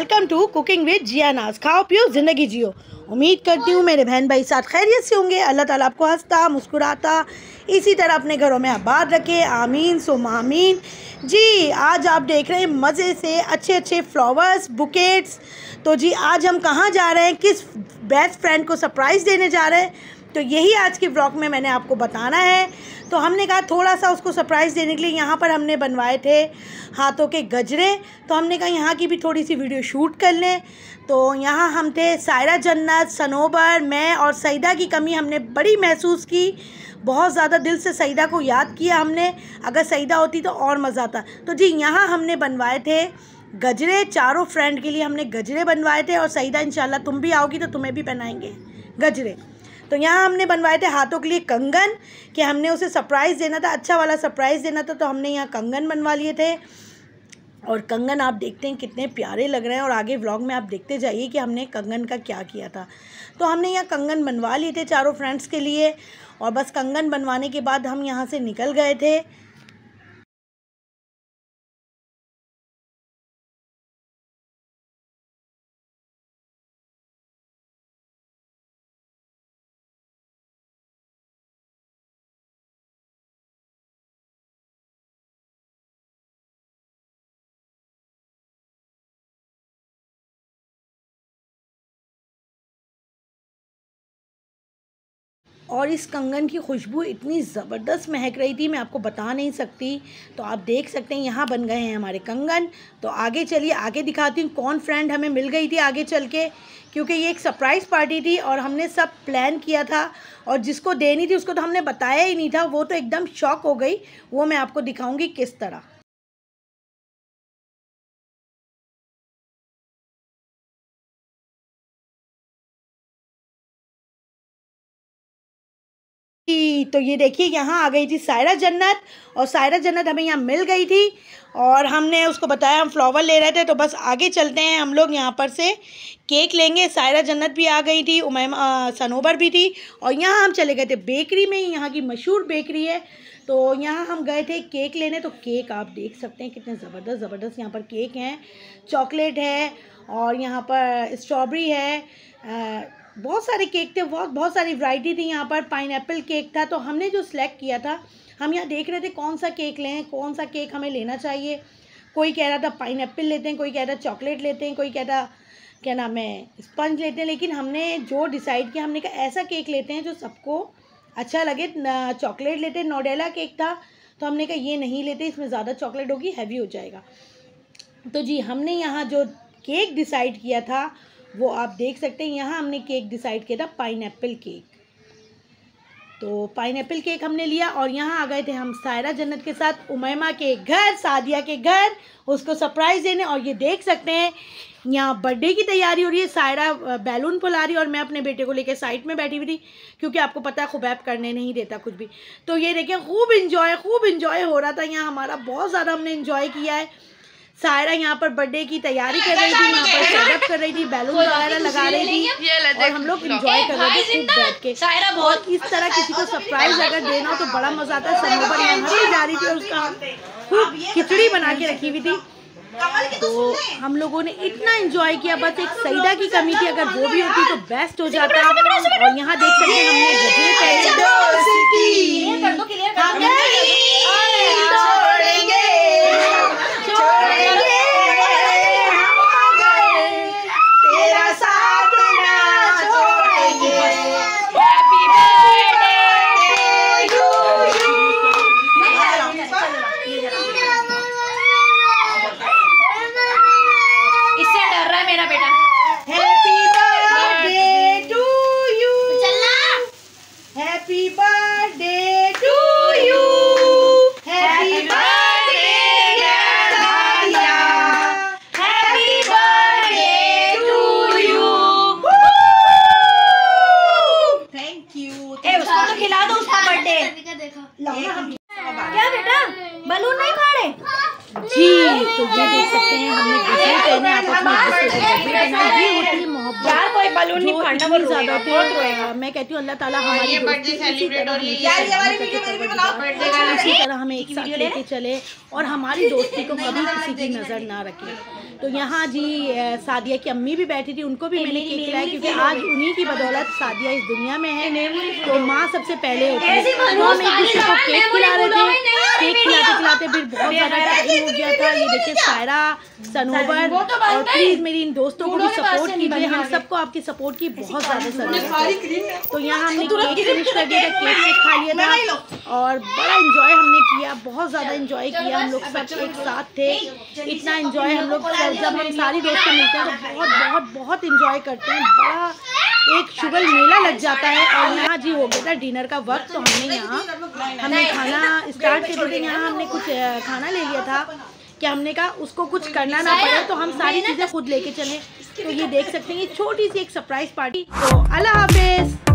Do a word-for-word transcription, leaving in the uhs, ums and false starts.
Welcome to cooking with Jiya Naz. खाओ पियो ज़िंदगी जियो। उम्मीद करती हूँ मेरे बहन भाई साथ खैरियत से होंगे। अल्लाह ताला आपको हंसता मुस्कुराता इसी तरह अपने घरों में आबाद रखे, आमीन सुम आमीन। जी आज आप देख रहे हैं मज़े से अच्छे अच्छे फ्लावर्स बुकेट्स। तो जी आज हम कहाँ जा रहे हैं, किस बेस्ट फ्रेंड को सरप्राइज़ देने जा रहे हैं, तो यही आज के ब्लॉग में मैंने आपको बताना है। तो हमने कहा थोड़ा सा उसको सरप्राइज़ देने के लिए यहाँ पर हमने बनवाए थे हाथों के गजरे, तो हमने कहा यहाँ की भी थोड़ी सी वीडियो शूट कर लें। तो यहाँ हम थे सायरा जन्नत, सनोबर, मैं और सईदा की कमी हमने बड़ी महसूस की। बहुत ज़्यादा दिल से सईदा को याद किया हमने, अगर सईदा होती तो और मज़ा आता। तो जी यहाँ हमने बनवाए थे गजरे, चारों फ्रेंड के लिए हमने गजरे बनवाए थे। और सईदा इंशाल्लाह तुम भी आओगी तो तुम्हें भी पहनाएंगे गजरे। तो यहाँ हमने बनवाए थे हाथों के लिए कंगन, कि हमने उसे सरप्राइज़ देना था, अच्छा वाला सरप्राइज़ देना था। तो हमने यहाँ कंगन बनवा लिए थे और कंगन आप देखते हैं कितने प्यारे लग रहे हैं। और आगे व्लॉग में आप देखते जाइए कि हमने कंगन का क्या किया था। तो हमने यहाँ कंगन बनवा लिए थे चारों फ्रेंड्स के लिए, और बस कंगन बनवाने के बाद हम यहाँ से निकल गए थे। और इस कंगन की खुशबू इतनी ज़बरदस्त महक रही थी, मैं आपको बता नहीं सकती। तो आप देख सकते हैं यहाँ बन गए हैं हमारे कंगन। तो आगे चलिए, आगे दिखाती हूँ कौन फ्रेंड हमें मिल गई थी आगे चल के, क्योंकि ये एक सरप्राइज़ पार्टी थी और हमने सब प्लान किया था। और जिसको देनी थी उसको तो हमने बताया ही नहीं था, वो तो एकदम शॉक हो गई। वो मैं आपको दिखाऊँगी किस तरह। तो ये देखिए यहाँ आ गई थी सायरा जन्नत, और सायरा जन्नत हमें यहाँ मिल गई थी और हमने उसको बताया हम फ्लावर ले रहे थे। तो बस आगे चलते हैं, हम लोग यहाँ पर से केक लेंगे। सायरा जन्नत भी आ गई थी, उमैमा सनोबर भी थी, और यहाँ हम चले गए थे बेकरी में। यहाँ की मशहूर बेकरी है, तो यहाँ हम गए थे केक लेने। तो केक आप देख सकते हैं कितने ज़बरदस्त ज़बरदस्त यहाँ पर केक हैं। चॉकलेट है और यहाँ पर स्ट्रॉबेरी है, आ, बहुत सारे केक थे, बहुत बहुत सारी वैरायटी थी। यहाँ पर पाइनएप्पल केक था। तो हमने जो सिलेक्ट किया था, हम यहाँ देख रहे थे कौन सा केक लें, कौन सा केक हमें लेना चाहिए। कोई कह रहा था पाइनएप्पल लेते हैं, कोई कह रहा था चॉकलेट लेते हैं, कोई कह रहा क्या नाम है स्पंज लेते हैं। लेकिन हमने जो डिसाइड किया, हमने कहा ऐसा केक लेते हैं जो सबको अच्छा लगे। चॉकलेट लेते, नोडेला केक था, तो हमने कहा ये नहीं लेते, इसमें ज़्यादा चॉकलेट होगी, हैवी हो जाएगा। तो जी हमने यहाँ जो केक डिसाइड किया था वो आप देख सकते हैं। यहाँ हमने केक डिसाइड किया था पाइनएप्पल केक। तो पाइनएप्पल केक हमने लिया और यहाँ आ गए थे हम सायरा जन्नत के साथ उमैमा के घर, सादिया के घर, उसको सरप्राइज़ देने। और ये देख सकते हैं यहाँ बर्थडे की तैयारी हो रही है। सायरा बैलून फुला रही है और मैं अपने बेटे को लेकर साइड में बैठी हुई थी, क्योंकि आपको पता है खुबैब करने नहीं देता कुछ भी। तो ये देखें खूब इंजॉय खूब इंजॉय हो रहा था यहाँ हमारा, बहुत ज़्यादा हमने इंजॉय किया है। सायरा यहाँ पर बर्थडे की तैयारी कर रही थी, यहाँ पर सेटअप कर रही थी, बैलून वगैरह लगा रही थी और हम लोग एंजॉय कर रहे थे खूब बैठ के। और इस तरह किसी को सरप्राइज अगर देना हो तो बड़ा मजा आता है। सनोबर यहाँ हंसी जा रही थी और उसका खूब खिचड़ी बना के रखी हुई थी। तो हम लोगों ने इतना एंजॉय किया, बस एक सईदा की कमी थी, अगर वो भी होती तो बेस्ट हो जाता। और यहाँ देख सकते हैं हमने गजरे पहने। क्या बेटा बलून नहीं फाड़े जी। तो ये देख सकते हैं हमने गजरे पहने, आपस में गजरे बनाए। ये होती है मोहब्बत, यार कोई बलून नहीं फाड़ना वो ज़्यादा होती। मैं कहती हूँ अल्लाह ताला हमारी दोस्ती इसी तरह हमें एक साथ लेके चले और हमारी दोस्ती को कभी किसी की नज़र ना रखे, तो यहाँ जी सादिया की अम्मी भी बैठी थी, उनको भी मैंने केक खिलाया क्योंकि आज उन्हीं की बदौलत सादिया इस दुनिया में है। तो माँ सबसे पहले होती है। तो हम एक दूसरे को केक खिला रहे थे। केक खिलाते खिलाते फिर बहुत ज़्यादा टाइम हो गया था। ये देखिए सायरा, सनोवर, और प्लीज़ मेरी इन दोस्तों को भी सपोर्ट कीजिए। हम सबको आपकी सपोर्ट की बहुत ज़्यादा ज़रूरत है। तो यहाँ हमने केक फिनिश कर दिया था, केक केक खा लिया था और बड़ा इंजॉय हमने किया, बहुत ज़्यादा इंजॉय किया। हम लोग सब एक साथ थे, इतना इंजॉय हम लोग जब हम सारी दोस्तें मिलते हैं तो बहुत बहुत बहुत इंजॉय करते हैं। बड़ा एक शुगल मेला लग जाता है। और यहाँ जी हो गया था डिनर का वक्त, तो हमने यहाँ हमने खाना स्टार्ट कर दिया। यहाँ हमने कुछ खाना ले लिया था कि हमने कहा उसको कुछ करना ना पड़े, तो हम सारी चीज़ें खुद लेके चलें। तो ये देख सकते हैं, ये छोटी सी एक सरप्राइज पार्टी। तो अल्लाह हाफिज़।